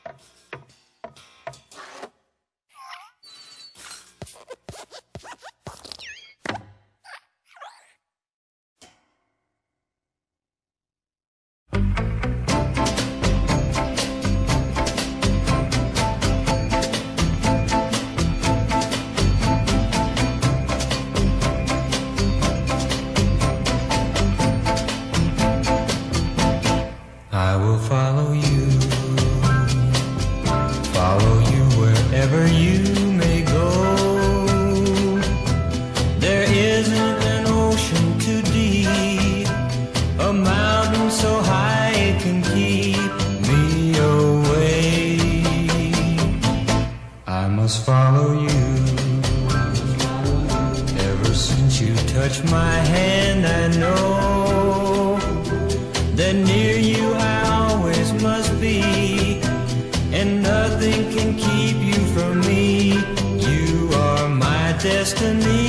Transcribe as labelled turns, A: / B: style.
A: I will follow you wherever you may go. There isn't an ocean too deep, a mountain so high it can keep me away. I must follow you. Ever since you touched my hand, I know that near you I always must be, and nothing can keep you from me. You are my destiny.